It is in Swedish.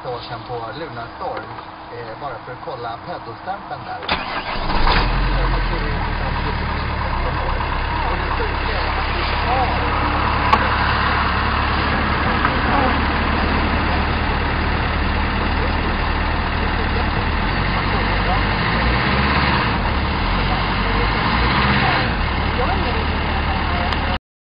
ett år sedan på Lunarstorm. Bara för att kolla pedostämpeln där. Och det sjuka är att